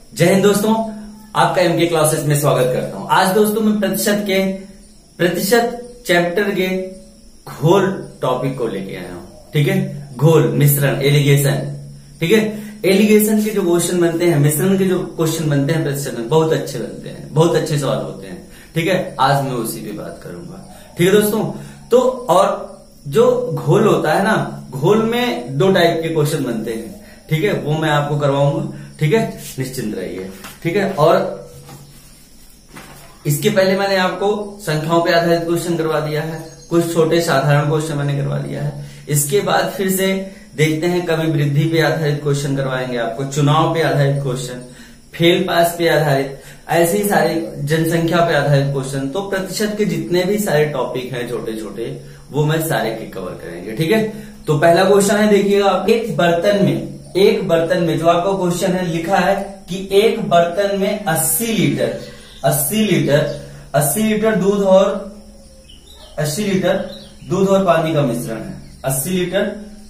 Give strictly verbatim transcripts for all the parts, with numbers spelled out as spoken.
जय हिंद दोस्तों, आपका एमके क्लासेस में स्वागत करता हूं। आज दोस्तों मैं प्रतिशत के प्रतिशत चैप्टर के घोल टॉपिक को लेके आया हूं। ठीक है, घोल मिश्रण एलिगेशन। ठीक है, एलिगेशन के जो क्वेश्चन बनते हैं, मिश्रण के जो क्वेश्चन बनते हैं प्रतिशत में बहुत अच्छे बनते हैं, बहुत अच्छे सवाल होते हैं। ठीक है, आज मैं उसी पे बात करूंगा। ठीक है दोस्तों, तो और जो घोल होता है ना, घोल में दो टाइप के क्वेश्चन बनते हैं। ठीक है, वो मैं आपको करवाऊंगा। ठीक है, निश्चिंत रहिए। ठीक है, और इसके पहले मैंने आपको संख्याओं पे आधारित क्वेश्चन करवा दिया है, कुछ छोटे साधारण क्वेश्चन मैंने करवा दिया है। इसके बाद फिर से देखते हैं, कभी वृद्धि पे आधारित क्वेश्चन करवाएंगे आपको, चुनाव पे आधारित क्वेश्चन, फेल पास पे आधारित, ऐसे ही सारे जनसंख्या पे आधारित क्वेश्चन। तो प्रतिशत के जितने भी सारे टॉपिक हैं छोटे छोटे, वो मैं सारे के कवर करेंगे। ठीक है, तो पहला क्वेश्चन है, देखिएगा, एक बर्तन में एक बर्तन में जो आपका क्वेश्चन है लिखा है कि एक बर्तन में अस्सी लीटर अस्सी लीटर अस्सी लीटर दूध और अस्सी लीटर दूध और पानी का मिश्रण है। अस्सी लीटर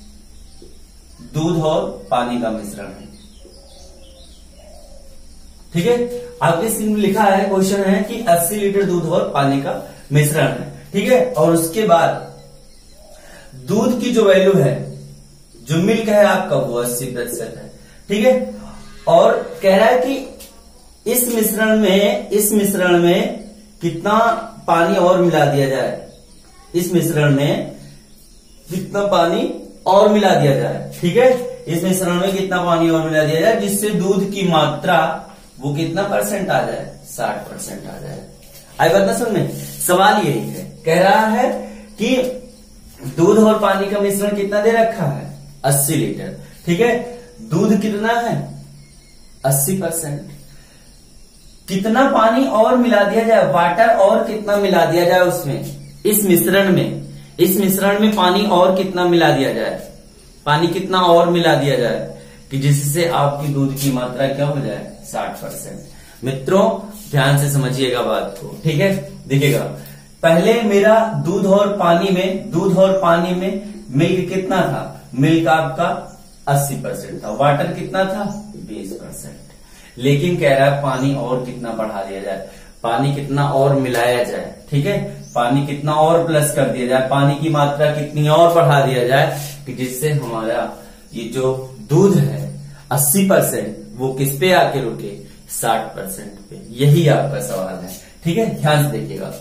दूध और पानी का मिश्रण है। ठीक है, आपके स्क्रीन में लिखा है, क्वेश्चन है कि अस्सी लीटर दूध और पानी का मिश्रण है। ठीक है, और उसके बाद दूध की जो वैल्यू है, जो मिल्क है आपका, वो अस्सी प्रतिशत है। ठीक है, और कह रहा है कि इस मिश्रण में इस मिश्रण में कितना पानी और मिला दिया जाए, इस मिश्रण में कितना पानी और मिला दिया जाए। ठीक है, इस मिश्रण में कितना पानी और मिला दिया जाए जिससे दूध की मात्रा वो कितना परसेंट आ जाए, साठ परसेंट आ जाए। आई बात ना समझ में? सवाल यही है, कह रहा है कि दूध और पानी का मिश्रण कितना दे रखा है, अस्सी लीटर। ठीक है, दूध कितना है, अस्सी परसेंट। कितना पानी और मिला दिया जाए, वाटर और कितना मिला दिया जाए उसमें, इस मिश्रण में इस मिश्रण में पानी और कितना मिला दिया जाए, पानी कितना और मिला दिया जाए कि जिससे आपकी दूध की मात्रा क्या हो जाए, साठ परसेंट। मित्रों ध्यान से समझिएगा बात को। ठीक है, देखिएगा, पहले मेरा दूध और पानी में दूध और पानी में मिल्क कितना था, मिल्क आपका अस्सी परसेंट था, वाटर कितना था, बीस परसेंट। लेकिन कह रहा है पानी और कितना बढ़ा दिया जाए, पानी कितना और मिलाया जाए। ठीक है, पानी कितना और प्लस कर दिया जाए, पानी की मात्रा कितनी और बढ़ा दिया जाए कि जिससे हमारा ये जो दूध है अस्सी परसेंट वो किस पे आके रुके, साठ परसेंट पे। यही आपका सवाल है। ठीक है, ध्यान से देखिएगा।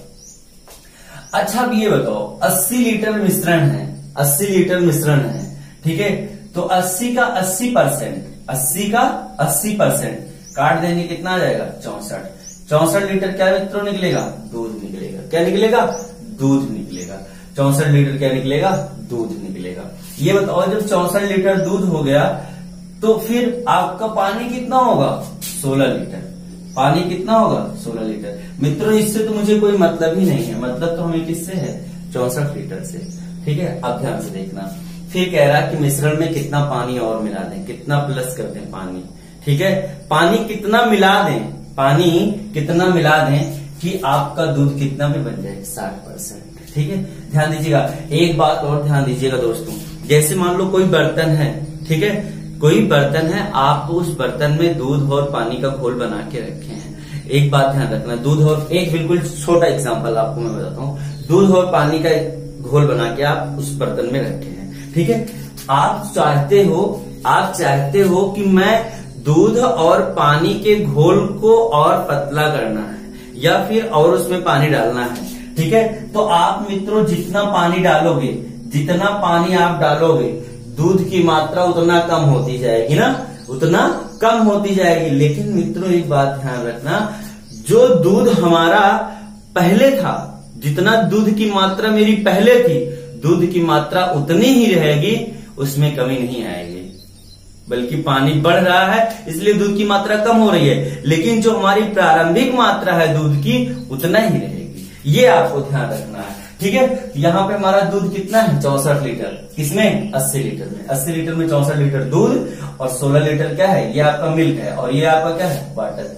अच्छा अब ये बताओ, अस्सी लीटर मिश्रण है, अस्सी लीटर मिश्रण है। ठीक है, तो अस्सी का अस्सी परसेंट अस्सी का अस्सी परसेंट काट देंगे, कितना आ जाएगा, चौसठ। चौसठ लीटर क्या मित्रों निकलेगा, दूध निकलेगा। क्या निकलेगा, दूध निकलेगा। चौसठ लीटर क्या निकलेगा, दूध निकलेगा। ये बताओ, जब चौसठ लीटर दूध हो गया तो फिर आपका पानी कितना होगा, सोलह लीटर। पानी कितना होगा, सोलह लीटर। मित्रों इससे तो मुझे कोई मतलब ही नहीं है, मतलब तो हमें किससे है, चौसठ लीटर से। ठीक है, अब ध्यान से देखना। फिर कह रहा है कि मिश्रण में कितना पानी और मिला दें, कितना प्लस कर दें पानी। ठीक है, पानी कितना मिला दें, पानी कितना मिला दें कि आपका दूध कितना भी बन जाए, साठ परसेंट। ठीक है, ध्यान दीजिएगा। एक बात और ध्यान दीजिएगा दोस्तों, जैसे मान लो कोई बर्तन है, ठीक है, कोई बर्तन है, आप उस बर्तन में दूध और पानी का घोल बना के रखे हैं। एक बात ध्यान रखना, दूध और, एक बिल्कुल छोटा एग्जांपल आपको मैं बताता हूँ, दूध और पानी का घोल बना के आप उस बर्तन में रखे हैं। ठीक है, आप चाहते हो आप चाहते हो कि मैं दूध और पानी के घोल को और पतला करना है या फिर और उसमें पानी डालना है। ठीक है, तो आप मित्रों जितना पानी डालोगे, जितना पानी आप डालोगे, दूध की मात्रा उतना कम होती जाएगी ना, उतना कम होती जाएगी। लेकिन मित्रों एक बात ध्यान रखना, जो दूध हमारा पहले था, जितना दूध की मात्रा मेरी पहले थी, दूध की मात्रा उतनी ही रहेगी, उसमें कमी नहीं आएगी, बल्कि पानी बढ़ रहा है इसलिए दूध की मात्रा कम हो रही है, लेकिन जो हमारी प्रारंभिक मात्रा है दूध की उतना ही रहेगी। ये आपको ध्यान रखना है। ठीक है, यहाँ पे हमारा दूध कितना है, चौसठ लीटर। किसमें, अस्सी लीटर में। अस्सी लीटर में चौसठ लीटर दूध और सोलह लीटर क्या है, ये आपका मिल्क है और ये आपका क्या है, वाटर।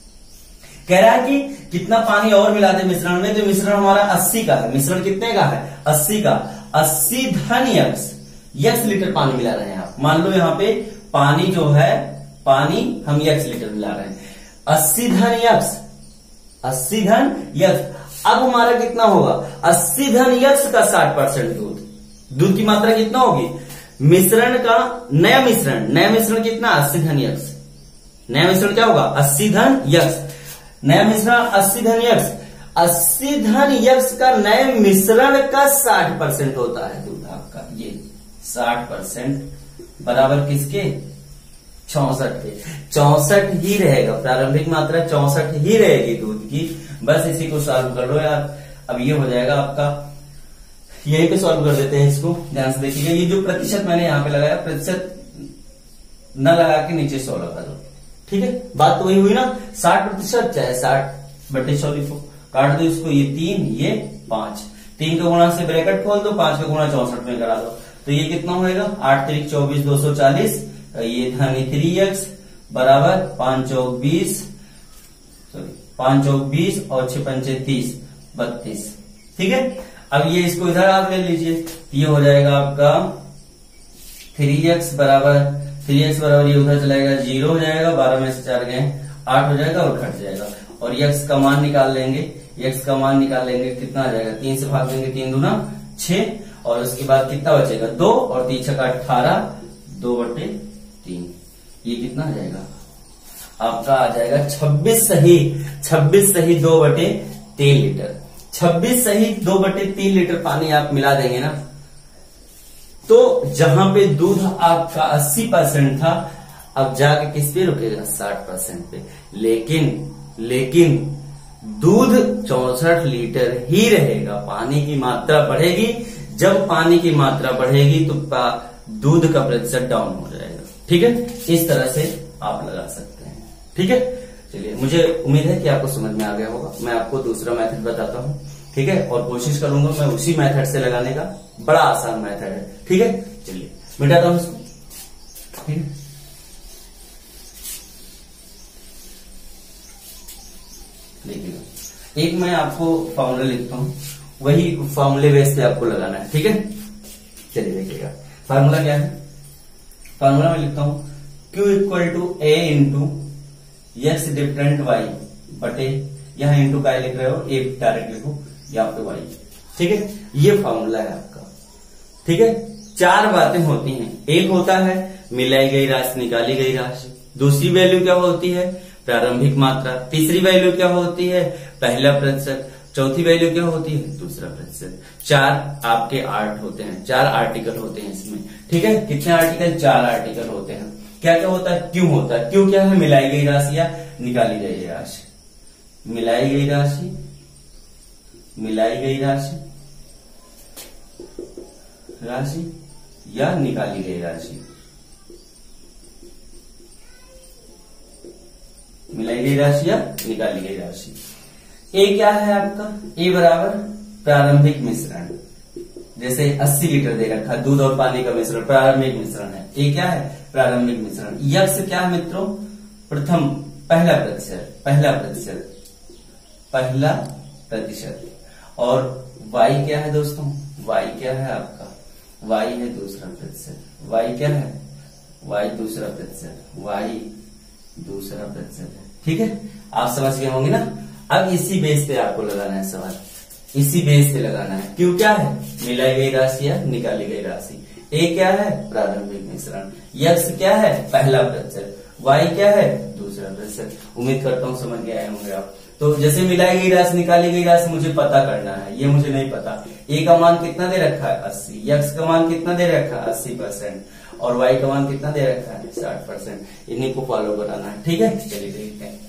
कह रहा है कि कितना पानी और मिला दे मिश्रण में, तो मिश्रण हमारा अस्सी का है। मिश्रण कितने का है, अस्सी का। अस्सी धन यक्स यक्स लीटर पानी मिला रहे हैं आप। मान लो यहाँ पे पानी जो है पानी हम यक्स लीटर मिला रहे हैं, अस्सी धन यक्स, अस्सी धन यक्स। अब हमारा कितना होगा, अस्सी धन यक्स का साठ परसेंट दूध, दूध की मात्रा कितना होगी, मिश्रण का नया मिश्रण, नया मिश्रण कितना, अस्सी धन यक्स, नया मिश्रण क्या होगा, अस्सी धन यक्स, नया मिश्रण अस्सी धन यक्स, अस्सी धन यक्स का नए मिश्रण का साठ परसेंट होता है दूध आपका, ये साठ परसेंट बराबर किसके, चौसठ के, चौसठ ही रहेगा, प्रारंभिक मात्रा चौसठ ही रहेगी दूध की। बस इसी को सॉल्व कर लो यार। अब ये हो जाएगा आपका, यहीं पे सॉल्व कर देते हैं इसको, ध्यान से देखिएगा। ये जो प्रतिशत मैंने यहाँ पे लगाया, प्रतिशत न लगा के नीचे सौ लगा दो, ठीक है। बात तो वही हुई ना, साठ प्रतिशत चाहे साठ बटे सौ लिखो, काट दो इसको, ये तीन ये पांच, तीन का गुणा से ब्रैकेट खोल दो, पांच का गुणा चौसठ में करा दो, तो ये कितना होएगा, आठ तरीक चौबीस, दो सौ चालीस, ये धनी थ्री एक्स बराबर पांच चौक बीस, सॉरी पांच चौक बीस और छह पंचे तीस, बत्तीस, ठीक है। अब ये इसको इधर आप ले लीजिए, ये हो जाएगा आपका थ्री एक्स बराबर, थ्री एक्स बराबर ये उधर चलाएगा, जीरो हो जाएगा, बारह में से चार गए आठ हो जाएगा और घट जाएगा, और यक्स का मान निकाल लेंगे, यक्स का मान निकाल लेंगे कितना आ जाएगा, तीन से भाग देंगे, तीन दूना छह, और उसके बाद कितना बचेगा, दो, और तीन छक्का अठारह, दो बटे तीन, ये कितना आ जाएगा आपका, आ जाएगा छब्बीस सही, छब्बीस सही दो बटे तीन लीटर, छब्बीस सही दो बटे तीन लीटर पानी आप मिला देंगे ना, तो जहां पे दूध आपका अस्सी परसेंट था, अब जाके किस पे रुकेगा, साठ परसेंट पे। लेकिन लेकिन दूध चौसठ लीटर ही रहेगा, पानी की मात्रा बढ़ेगी, जब पानी की मात्रा बढ़ेगी तो दूध का प्रतिशत डाउन हो जाएगा, ठीक है। इस तरह से आप लगा सकते हैं, ठीक है। चलिए, मुझे उम्मीद है कि आपको समझ में आ गया होगा। मैं आपको दूसरा मेथड बताता हूँ, ठीक है, और कोशिश करूंगा मैं उसी मेथड से लगाने का, बड़ा आसान मेथड है, ठीक है। चलिए मिटाता हूं इसको, ठीक है। देखिएगा, एक मैं आपको फॉर्मूला लिखता हूं, वही फॉर्मूले बेस पे आपको लगाना है, ठीक है। चलिए देखिएगा, फॉर्मूला क्या है, फॉर्मूला में लिखता हूं Q equal to A into X different Y बटे, यहां इंटू का लिख रहे हो, ए डायरेक्ट लिखो, यहाँ पे वाई, ठीक है। ये फॉर्मूला है आपका, ठीक है। चार बातें होती हैं, एक होता है मिलाई गई राशि, निकाली गई राशि, दूसरी वैल्यू क्या होती है, प्रारंभिक मात्रा, तीसरी वैल्यू क्या होती है, पहला प्रतिशत, चौथी वैल्यू क्या होती है, दूसरा प्रतिशत। चार आपके आर्ट होते हैं, चार आर्टिकल होते हैं इसमें, ठीक है। कितने आर्टिकल, चार आर्टिकल होते हैं। क्या क्या होता है, क्यों होता है, क्यों क्या है, मिलाई गई राशि या निकाली गई राशि, मिलाई गई राशि, मिलाई गई राशि राशि या निकाली गई राशि, मिलाई गई राशि या निकाली गई राशि। ए क्या है आपका, ए बराबर प्रारंभिक मिश्रण, जैसे अस्सी लीटर दे रखा, दूध और पानी का मिश्रण, प्रारंभिक मिश्रण है, ए क्या है, प्रारंभिक मिश्रण। यक्स क्या है मित्रों, प्रथम पहला प्रतिशत, पहला प्रतिशत, पहला प्रतिशत, और y क्या है दोस्तों, y क्या है आपका, y है दूसरा प्रतिशत, y क्या है, y दूसरा प्रतिशत, y दूसरा प्रतिशत है, ठीक है। आप समझ गए होंगे ना। अब इसी बेस पे आपको लगाना है सवाल, इसी बेस पे लगाना है। क्यों क्या है, मिलाई गई राशि या निकाली गई राशि, ए क्या है, प्रारंभिक मिश्रण, यक्स क्या है, पहला प्रतिशत, वाई क्या है, दूसरा प्रतिशत। उम्मीद करता हूँ समझ गए होंगे आप। तो जैसे मिलाई गई राशि, निकाली गई राशि मुझे पता करना है, ये मुझे नहीं पता। ए का मान कितना दे रखा है, अस्सी, यक्स का मान कितना दे रखा है, अस्सी परसेंट, और वाई का मान कितना दे रखा है, साठ परसेंट। इन्हीं को फॉलो कराना है, ठीक है। चलिए देखते हैं,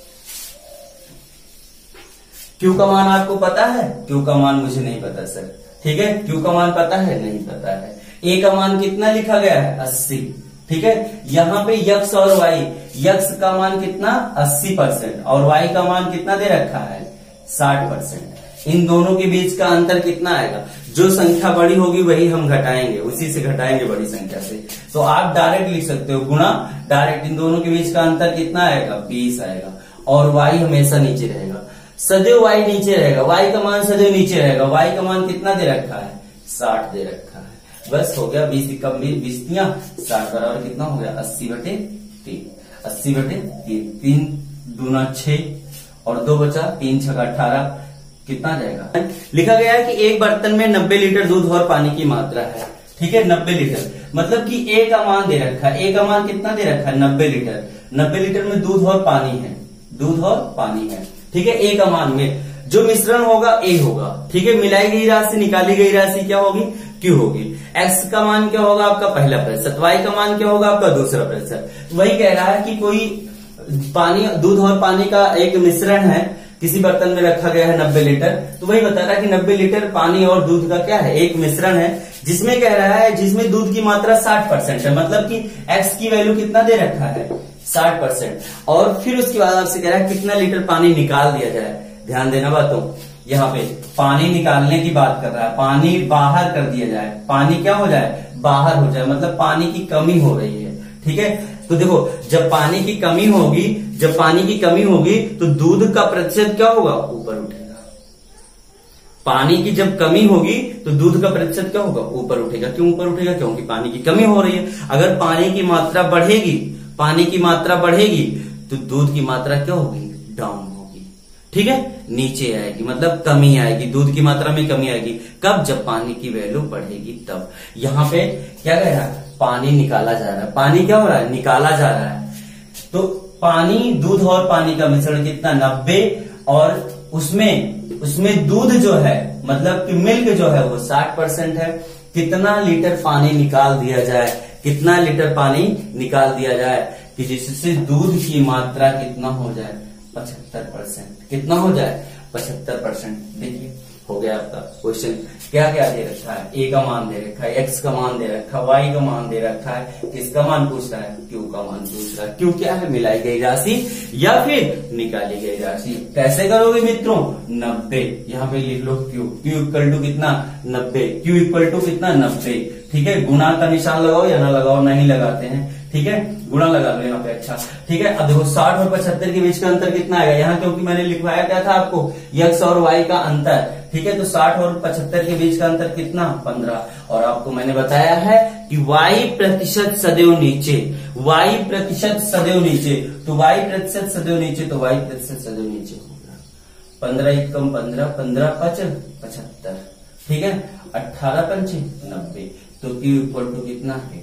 क्यू का मान आपको पता है, क्यू का मान मुझे नहीं पता सर, ठीक है। क्यू का मान पता है, नहीं पता है। ए का मान कितना लिखा गया है, अस्सी, ठीक है। यहाँ पे यक्स और वाई, यक्स का मान कितना, अस्सी परसेंट, और वाई का मान कितना दे रखा है, साठ परसेंट। इन दोनों के बीच का अंतर कितना आएगा, जो संख्या बड़ी होगी वही हम घटाएंगे, उसी से घटाएंगे बड़ी संख्या से। तो आप डायरेक्ट लिख सकते हो, गुणा डायरेक्ट, इन दोनों के बीच का अंतर कितना आएगा, बीस आएगा, और वाई हमेशा नीचे रहेगा, सदैव वाई नीचे रहेगा, वाई का मान सदैव नीचे रहेगा। वाई का मान कितना दे रखा है, साठ दे रखा है। बस हो गया, बीस कम बीस बीस दिया, साठ बराबर कितना हो गया, अस्सी बटे तीन। अस्सी बटे तीन, तीन दूना छह और दो बचा, तीन छका अठारह, कितना जाएगा? लिखा गया है कि एक बर्तन में नब्बे लीटर दूध और पानी की मात्रा है, ठीक है, नब्बे लीटर, मतलब कि ए का मान दे रखा है, ए का मान कितना दे रखा है? नब्बे लीटर, नब्बे लीटर में दूध और पानी है, दूध और पानी है, ठीक है, ए का मान में जो मिश्रण होगा ए होगा, ठीक है, मिलाई गई राशि निकाली गई राशि क्या होगी? क्यू होगी। एक्स का मान क्या होगा? आपका पहला प्रतिशत, वाई का मान क्या होगा? आपका दूसरा प्रतिशत। वही कह रहा है कि कोई पानी, दूध और पानी का एक मिश्रण है, किसी बर्तन में रखा गया है नब्बे लीटर, तो वही बता रहा है कि नब्बे लीटर पानी और दूध का क्या है? एक मिश्रण है, जिसमें कह रहा है जिसमें दूध की मात्रा साठ परसेंट है, मतलब कि एक्स की वैल्यू कितना दे रखा है? साठ परसेंट। और फिर उसके बाद आपसे कह रहा है कितना लीटर पानी निकाल दिया जाए। ध्यान देना बातों, यहाँ पे पानी निकालने की बात कर रहा है, पानी बाहर कर दिया जाए, पानी क्या हो जाए? बाहर हो जाए, मतलब पानी की कमी हो रही है, ठीक है। तो देखो, जब पानी की कमी होगी, जब पानी की कमी होगी तो दूध का प्रतिशत क्या होगा? ऊपर उठेगा। पानी की जब कमी होगी तो दूध का प्रतिशत क्या होगा? ऊपर उठेगा। क्यों ऊपर उठेगा? क्योंकि पानी की कमी हो रही है। अगर पानी की मात्रा बढ़ेगी, पानी की मात्रा बढ़ेगी तो दूध की मात्रा क्या होगी? डाउन होगी, ठीक है, नीचे आएगी, मतलब कमी आएगी, दूध की मात्रा में कमी आएगी। कब? जब पानी की वैल्यू बढ़ेगी तब। यहाँ पे क्या कह रहा है? पानी निकाला जा रहा है। पानी क्या हो रहा है? निकाला जा रहा है। तो पानी, दूध और पानी का मिश्रण कितना? नब्बे, और उसमें उसमें दूध जो है, मतलब कि मिल्क जो है वो साठ परसेंट है। कितना लीटर पानी निकाल दिया जाए? कितना लीटर पानी निकाल दिया जाए कि जिससे दूध की मात्रा कितना हो जाए? पचहत्तर परसेंट। कितना हो जाए? पचहत्तर परसेंट। देखिए हो गया आपका क्वेश्चन। क्या क्या दे रखा है? ए का मान दे रखा है, एक्स का मान दे रखा है, वाई का मान दे रखा है, किसका मान पूछ रहा है? क्यू का मान पूछ रहा है। क्यू क्या है? मिलाई गई राशि या फिर निकाली गई राशि। कैसे करोगे मित्रों? नब्बे, यहाँ पे लिख लो क्यू। क्यू इक्वल टू कितना? नब्बे। क्यू इक्वल टू कितना? नब्बे, ठीक है। गुणा का निशान लगाओ या ना लगाओ? नहीं लगाते हैं, ठीक है, गुणा लगा लो यहाँ पे। अच्छा, ठीक है। अब देखो साठ और पचहत्तर के बीच का अंतर कितना आएगा? यहाँ क्योंकि मैंने लिखवाया क्या था आपको? एक्स और वाई का अंतर, ठीक है। तो साठ और पचहत्तर के बीच का अंतर कितना? पंद्रह। और आपको मैंने बताया है कि वाई प्रतिशत सदैव नीचे, वाई प्रतिशत सदैव नीचे, तो वाई प्रतिशत सदैव नीचे, तो वाई प्रतिशत सदैव नीचे होगा। पंद्रह एक कम पंद्रह, पंद्रह पच पचहत्तर, ठीक है। अट्ठारह पंचे नब्बे, तो क्यू इक्वल टू कितना है?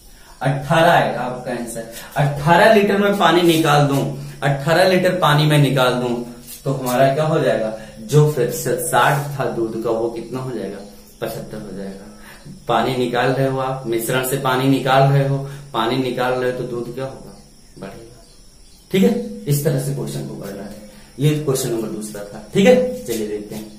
अट्ठारह आएगा आपका आंसर। अट्ठारह लीटर में पानी निकाल दूं, अट्ठारह लीटर पानी में निकाल दूं तो हमारा क्या हो जाएगा? जो प्रतिशत साठ था दूध का वो कितना हो जाएगा? पचहत्तर हो जाएगा। पानी निकाल रहे हो आप, मिश्रण से पानी निकाल रहे हो, पानी निकाल रहे हो तो दूध क्या होगा? बढ़ेगा, ठीक है। इस तरह से क्वेश्चन को करना है। ये क्वेश्चन नंबर दूसरा था, ठीक है। चलिए देखते हैं।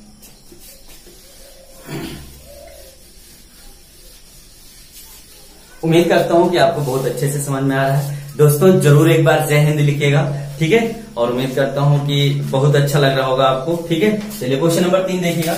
उम्मीद करता हूं कि आपको बहुत अच्छे से समझ में आ रहा है। दोस्तों जरूर एक बार जय हिंद लिखिएगा, ठीक है। और उम्मीद करता हूं कि बहुत अच्छा लग रहा होगा आपको, ठीक है। चलिए क्वेश्चन नंबर तीन देखिएगा।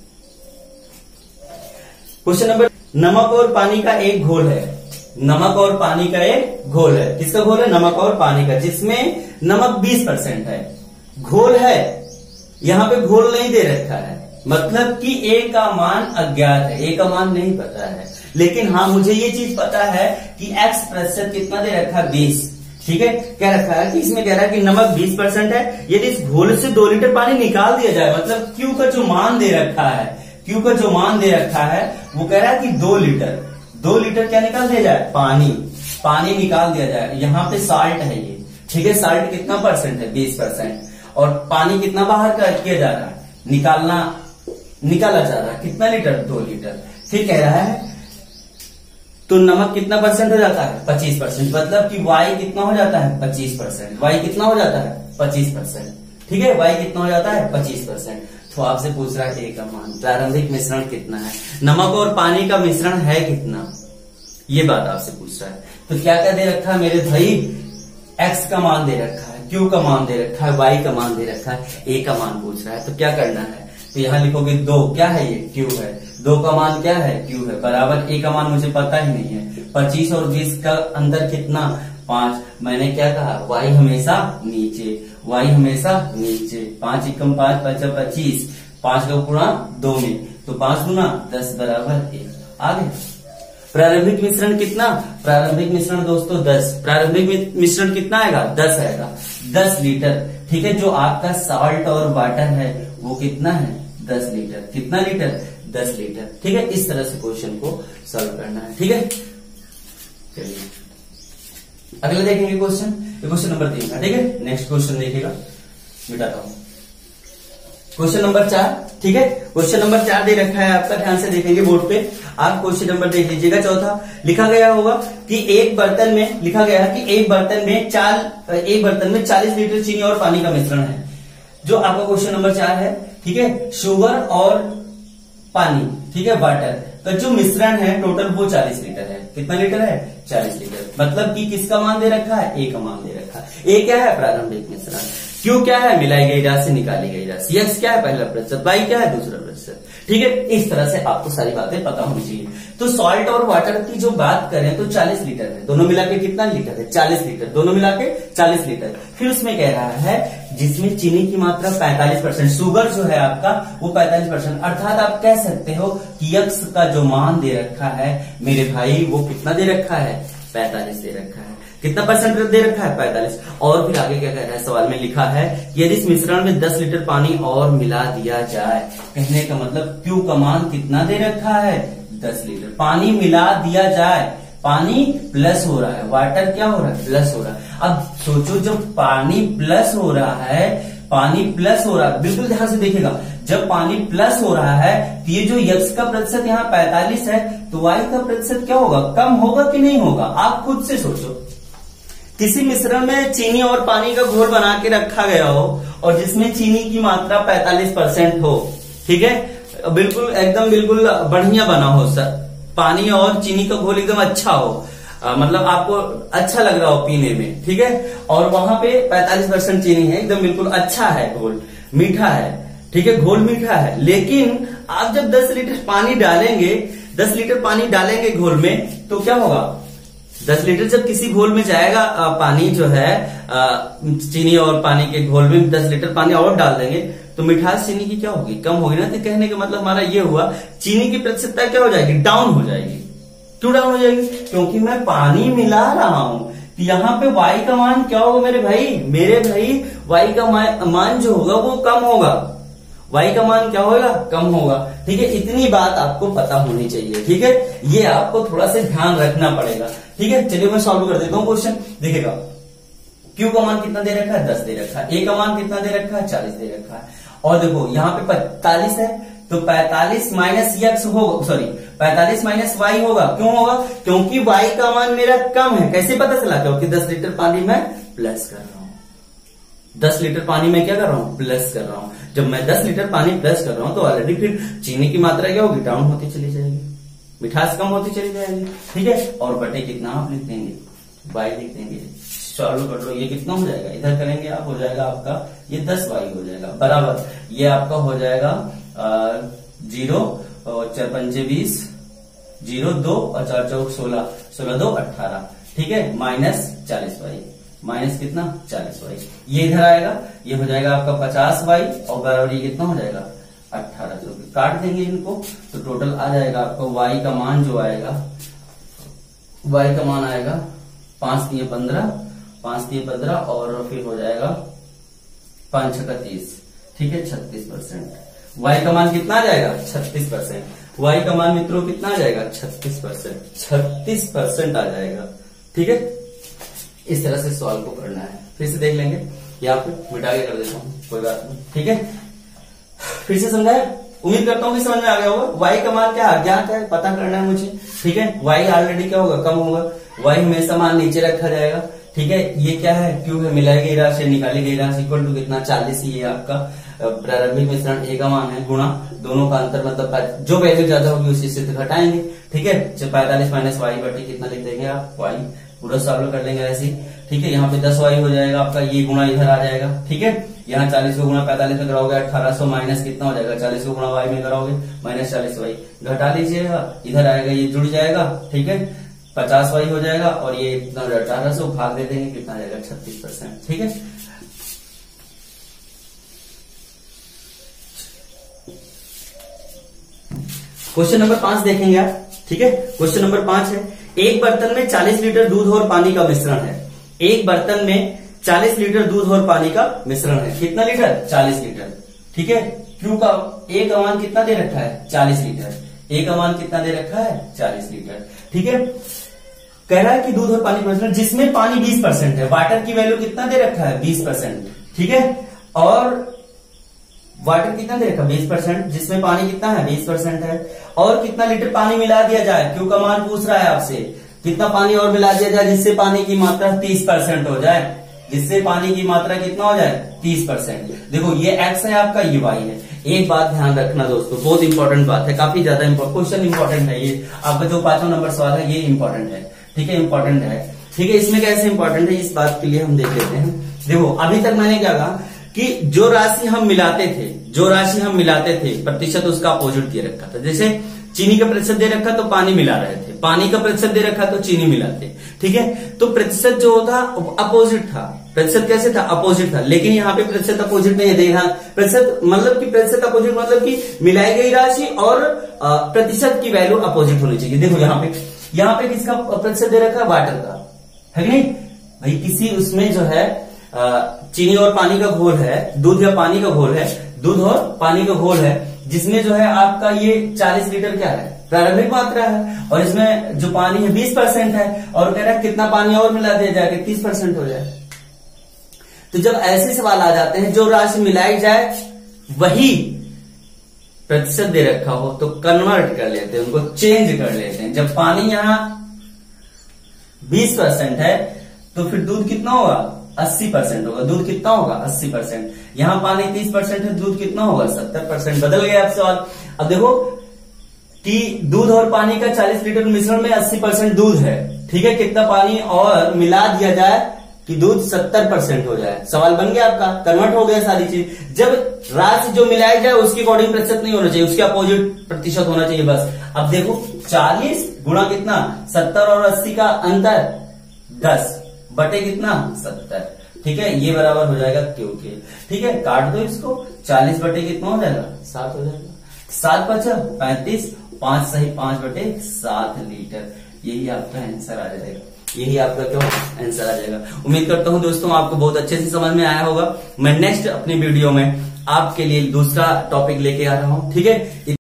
क्वेश्चन नंबर, नमक और पानी का एक घोल है, नमक और पानी का एक घोल है। किसका घोल है? नमक और पानी का, जिसमें नमक बीस परसेंट है। घोल है, यहां पे घोल नहीं दे रखा है, मतलब कि ए का मान अज्ञात है, ए का मान नहीं पता है। लेकिन हाँ मुझे ये चीज पता है कि एक्स प्रतिशत कितना दे रखा है? बीस, ठीक है। क्या रखा है कि इसमें कह रहा है कि नमक बीस परसेंट है। यदि इस घोल से दो लीटर पानी निकाल दिया जाए, मतलब क्यू का जो मान दे रखा है, क्यू का जो मान दे रखा है वो कह रहा है कि दो लीटर, दो लीटर क्या निकाल दिया जाए? पानी, पानी निकाल दिया जाए। यहाँ पे साल्ट है ये, ठीक है। साल्ट कितना परसेंट है? बीस परसेंट। और पानी कितना बाहर का किया जा रहा है? निकालना, निकाला जा रहा है। कितना लीटर? दो लीटर। फिर कह रहा है तो नमक कितना परसेंट हो जाता है? पच्चीस परसेंट। मतलब कि वाई कितना हो जाता है? पच्चीस परसेंट। वाई कितना हो जाता है? पच्चीस परसेंट, ठीक है। वाई कितना हो जाता है? पच्चीस परसेंट। तो आपसे पूछ रहा है ए का मान, प्रारंभिक मिश्रण कितना है? नमक और पानी का मिश्रण है कितना? ये बात आपसे पूछ रहा है। तो क्या क्या दे रखा है मेरे भाई? एक्स का मान दे रखा है, क्यू का मान दे रखा है, वाई का मान दे रखा है, ए का मान पूछ रहा है। तो क्या करना है? तो यहां लिखोगे दो, क्या है ये? क्यू है। दो का मान क्या है? क्यू है, बराबर ए का मान मुझे पता ही नहीं है। पच्चीस और बीस का अंदर कितना? पांच। मैंने क्या कहा? वाई हमेशा नीचे, वाई हमेशा नीचे। पांच एकम पांच, पचा पच्चीस, पांच का गुणा दो में, तो पांच गुना दस बराबर एक। आ गया। प्रारंभिक मिश्रण कितना, प्रारंभिक मिश्रण दोस्तों दस, प्रारंभिक मिश्रण कितना आएगा, दस आएगा, दस लीटर। ठीक है, जो आपका सॉल्ट और वाटर है वो कितना है, दस लीटर। कितना लीटर, दस लीटर। ठीक है, इस तरह से क्वेश्चन को सॉल्व करना है। ठीक है, चलिए अगला देखेंगे क्वेश्चन, क्वेश्चन नंबर तीन का। ठीक है, नेक्स्ट क्वेश्चन देखिएगा, मिटाता हूं। क्वेश्चन नंबर चार। ठीक है, क्वेश्चन नंबर चार दे रखा है आपका, ध्यान से देखेंगे बोर्ड पे। आप क्वेश्चन नंबर देख लीजिएगा। चौथा लिखा गया होगा कि एक बर्तन में, लिखा गया है कि एक बर्तन में चार एक बर्तन में चालीस लीटर चीनी और पानी का मिश्रण है। जो आपका क्वेश्चन नंबर चार है, ठीक है, शुगर और पानी, ठीक है, वाटर का जो मिश्रण है टोटल वो चालीस लीटर है। कितना लीटर है, चालीस लीटर। मतलब कि किसका मान दे रखा है, ए का मान दे रखा है। ए क्या है, प्रारंभिक मिश्रण। क्यू क्या है, मिलाई गई राशि, निकाली गई राशि। एक्स क्या है, पहला प्रतिशत। वाई क्या है, दूसरा प्रतिशत। ठीक है, इस तरह से आपको सारी बातें पता होनी चाहिए। तो सॉल्ट और वाटर की जो बात करें तो चालीस लीटर है, दोनों मिला के कितना लीटर है, चालीस लीटर, दोनों मिला के चालीस लीटर। फिर उसमें कह रहा है जिसमें चीनी की मात्रा पैंतालीस परसेंट, शुगर जो है आपका वो पैंतालीस परसेंट, अर्थात आप कह सकते हो कि यक्स का जो मान दे रखा है मेरे भाई वो कितना दे रखा है, पैंतालीस दे रखा है। कितना परसेंट दे रखा है, पैंतालीस। और फिर आगे क्या कह रहा है, सवाल में लिखा है कि यदि इस मिश्रण में दस लीटर पानी और मिला दिया जाए, कहने का मतलब क्यू का मान कितना दे रखा है, दस लीटर। पानी मिला दिया जाए, पानी प्लस हो रहा है, वाटर क्या हो रहा है, प्लस हो रहा है। अब सोचो जब पानी प्लस हो रहा है, पानी प्लस हो रहा है, बिल्कुल ध्यान से देखिएगा, जब पानी प्लस हो रहा है तो ये जो यक्स का प्रतिशत यहाँ पैंतालीस है तो वाई का प्रतिशत क्या होगा, कम होगा कि नहीं होगा। आप खुद से सोचो, किसी मिश्रण में चीनी और पानी का घोल बना के रखा गया हो और जिसमें चीनी की मात्रा पैंतालीस परसेंट हो, ठीक है, बिल्कुल एकदम बिल्कुल बढ़िया बना हो सर, पानी और चीनी का घोल एकदम अच्छा हो, आ, मतलब आपको अच्छा लग रहा हो पीने में, ठीक है, और वहां पे पैंतालीस परसेंट चीनी है, एकदम बिल्कुल अच्छा है घोल, मीठा है, ठीक है, घोल मीठा है। लेकिन आप जब दस लीटर पानी डालेंगे, दस लीटर पानी डालेंगे घोल में तो क्या होगा, दस लीटर जब किसी घोल में जाएगा आ, पानी जो है आ, चीनी और पानी के घोल में दस लीटर पानी और डाल देंगे तो मिठास चीनी की क्या होगी, कम होगी ना। तो कहने का मतलब हमारा ये हुआ चीनी की प्रतिशतता क्या हो जाएगी, डाउन हो जाएगी। क्यों डाउन हो जाएगी, क्योंकि मैं पानी मिला रहा हूं। तो यहाँ पे वाई का मान क्या होगा मेरे भाई, मेरे भाई वाई का मान जो होगा वो कम होगा, वाई का मान क्या होगा, कम होगा। ठीक है, इतनी बात आपको पता होनी चाहिए। ठीक है, ये आपको थोड़ा सा ध्यान रखना पड़ेगा। ठीक है, चलिए मैं सॉल्व कर देता हूं क्वेश्चन। देखिएगा, क्यू का मान कितना दे रखा है, दस दे रखा है, ए का मान कितना दे रखा है, चालीस दे रखा है, और देखो यहाँ पे पैंतालीस है तो पैंतालीस माइनस यक्स होगा, सॉरी पैंतालीस माइनस वाई होगा। क्यों होगा, क्योंकि वाई का मान मेरा कम है। कैसे पता चला, क्योंकि दस लीटर पानी में प्लस कर रहा हूं, दस लीटर पानी में क्या कर रहा हूं, प्लस कर रहा हूं। जब मैं दस लीटर पानी प्लस कर रहा हूं तो ऑलरेडी फिर चीनी की मात्रा क्या होगी, डाउन होती चली जाएगी, मिठास कम होती चली जाएगी। ठीक है, और बटे कितना आप लिख देंगे, वाई लिख देंगे। सॉल्व कर लो, ये कितना हो जाएगा, इधर करेंगे आप, हो जाएगा आपका ये दस वाई हो जाएगा, बराबर ये आपका हो जाएगा जीरो और चार पंचे बीस, जीरो दो और चार चौक सोलह, सोलह दो अट्ठारह, ठीक है, माइनस चालीस वाई, माइनस कितना, चालीस वाई। ये इधर आएगा, ये हो जाएगा आपका पचास वाई और बराबर ये कितना हो जाएगा, अट्ठारह। जो काट देंगे इनको तो टोटल आ जाएगा आपका वाई का मान जो आएगा, वाई का मान आएगा पांच तीन पंद्रह, पांच तीन पंद्रह और फिर हो जाएगा पांच छक्का तीस, ठीक है, छत्तीस परसेंट। वाई का मान कितना आ जाएगा, छत्तीस परसेंट। वाई का मान मित्रों कितना आ जाएगा, छत्तीस परसेंट, छत्तीस परसेंट आ जाएगा। ठीक है, इस तरह से सवाल को करना है। फिर से देख लेंगे, यहाँ पे मिटा के कर देता हूँ, कोई बात नहीं। ठीक है, फिर से समझाए, उम्मीद करता हूँ कि समझ में आ गया होगा। वाई का मान क्या अज्ञात है, पता करना है मुझे। ठीक है, वाई ऑलरेडी क्या होगा, कम होगा, वाई हमेशा मान नीचे रखा जाएगा। ठीक है, ये क्या है, क्यू है, मिलाई गई राशि, निकाली गई राशि इक्वल टू कितना, चालीस। ये आपका प्रारंभिक मिश्रण ए का मान है, गुणा दोनों का अंतर, मतलब जो वैल्यू ज्यादा होगी उसी से घटाएंगे। ठीक है, जब पैंतालीस माइनस वाई बटे कितना लिख देंगे आप, वाई, पूरा सॉल्व कर लेंगे ऐसे। ठीक है, यहाँ पे दस वाई हो जाएगा आपका, ये गुणा इधर आ जाएगा। ठीक है, यहाँ चालीस को गुणा पैंतालीस में कराओगे अठारह सौ, माइनस कितना हो जाएगा, चालीस को गुणा वाई में कराओगे माइनस चालीस वाई, घटा लीजिएगा, इधर आएगा, ये जुड़ जाएगा। ठीक है, पचास वाई हो जाएगा और ये इतना अठारह सौ भाग दे देंगे, कितना आ जाएगा, छत्तीस परसेंट। ठीक है, क्वेश्चन नंबर पांच देखेंगे आप। ठीक है। क्वेश्चन नंबर पांच है, एक बर्तन में चालीस लीटर दूध और पानी का मिश्रण है। एक बर्तन में चालीस लीटर दूध और पानी का मिश्रण है। कितना लीटर? चालीस लीटर। ठीक है। क्यू का ए का मान कितना दे रखा है? चालीस लीटर। ए का मान कितना दे रखा है? चालीस लीटर। ठीक है। कह रहा है कि दूध और पानी का मिश्रण जिसमें पानी बीस परसेंट है। वाटर की वैल्यू कितना दे रखा है? बीस परसेंट। ठीक है। और वाटर कितना दे रखा है? बीस परसेंट। जिसमें पानी कितना है? बीस परसेंट है। और कितना लीटर पानी मिला दिया जाए? क्यू का मान पूछ रहा है आपसे। कितना पानी और मिला दिया जाए जिससे पानी की मात्रा तीस परसेंट हो जाए? जिससे पानी की मात्रा कितना हो जाए? तीस परसेंट। देखो ये एक्स है आपका, ये वाई है। एक बात ध्यान रखना दोस्तों, बहुत इंपॉर्टेंट बात है, काफी ज्यादा क्वेश्चन इंपॉर्टेंट है ये। आपका जो पांचवा नंबर सवाल है ये इंपॉर्टेंट है। ठीक है, इंपॉर्टेंट है। ठीक है। इसमें कैसे इंपॉर्टेंट है इस बात के लिए हम देख लेते हैं। देखो अभी तक मैंने क्या कहा कि जो राशि हम मिलाते थे, जो राशि हम मिलाते थे प्रतिशत उसका अपोजिट दे रखा था। जैसे चीनी का प्रतिशत दे रखा तो पानी मिला रहे थे, पानी का प्रतिशत दे रखा तो चीनी मिलाते। ठीक है। तो प्रतिशत जो था अपोजिट था। प्रतिशत कैसे था? अपोजिट था। लेकिन यहाँ पे प्रतिशत अपोजिट नहीं है। देखना प्रतिशत मतलब कि प्रतिशत अपोजिट मतलब कि मिलाई गई राशि और प्रतिशत की वैल्यू अपोजिट होनी चाहिए। देखो यहाँ पे यहाँ पे किसका प्रतिशत दे रखा है? वाटर का, है कि नहीं भाई? किसी उसमें जो है चीनी और पानी का घोल है, दूध या पानी का घोल है, दूध और पानी का घोल है, जिसमें जो है आपका ये चालीस लीटर क्या है? प्रारंभिक मात्रा है। और इसमें जो पानी है बीस परसेंट है। और कह रहा है कितना पानी और मिला दिया जाए? तीस परसेंट हो जाए। तो जब ऐसे सवाल आ जाते हैं जो राशि मिलाई जाए वही प्रतिशत दे रखा हो तो कन्वर्ट कर लेते हैं, उनको चेंज कर लेते हैं। जब पानी यहां बीस परसेंट है तो फिर दूध कितना होगा? अस्सी परसेंट होगा। दूध कितना होगा? अस्सी परसेंट। यहां पानी तीस परसेंट है, दूध कितना होगा? सत्तर परसेंट। बदल गया आप सवाल। अब देखो कि दूध और पानी का चालीस लीटर मिश्रण में अस्सी परसेंट दूध है। ठीक है। कितना पानी और मिला दिया जाए कि दूध सत्तर परसेंट हो जाए? सवाल बन गया आपका, कन्वर्ट हो गया सारी चीज। जब राशि जो मिलाई जाए उसके अकॉर्डिंग प्रतिशत नहीं होना चाहिए, उसके अपोजिट प्रतिशत होना चाहिए बस। अब देखो चालीस गुणा कितना? सत्तर और अस्सी का अंतर दस बटे कितना? सत्तर। ठीक है। ये बराबर हो जाएगा क्यू के। ठीक है। काट दो इसको। चालीस बटे कितना हो जाएगा? सात हो जाएगा। सात पचा पैंतीस, पांच सही पांच बटे सात लीटर। यही आपका आंसर आ जाएगा। यही आपका क्यों आंसर आ जाएगा। उम्मीद करता हूं दोस्तों आपको बहुत अच्छे से समझ में आया होगा। मैं नेक्स्ट अपनी वीडियो में आपके लिए दूसरा टॉपिक लेके आ रहा हूं। ठीक है।